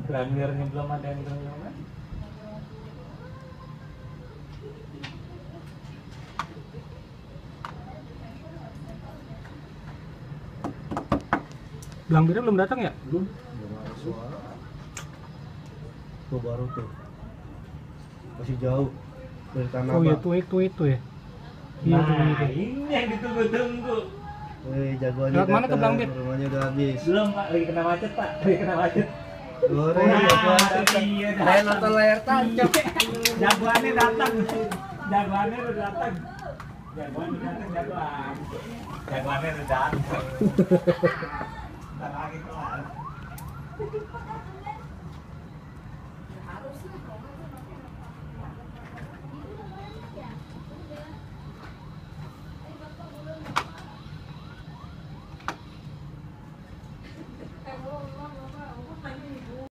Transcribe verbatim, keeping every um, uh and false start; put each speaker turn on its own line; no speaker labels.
Granwirnya belum ada yang terlalu.
Belangdirnya belum datang ya?
Belum. Belum ada suara. Tuh baru tuh. Masih jauh dari tanah.
Oh iya tuh itu itu ya. Iya tuh
Nah,
itu.
ini yang ditunggu-tunggu.
Wih, jagoannya
Lewat mana tuh,
datang.
Bang Dit?
Rumahnya udah habis.
Belum Pak, lagi kena macet Pak, lagi kena macet.
Goreng,
Nah,
jagoan.
iya,
Saya nonton layar tancap.
Jagoannya datang. Jagoannya udah datang. Jagoannya udah datang, jagoan. Jagoannya udah datang. Ntar lagi kelar.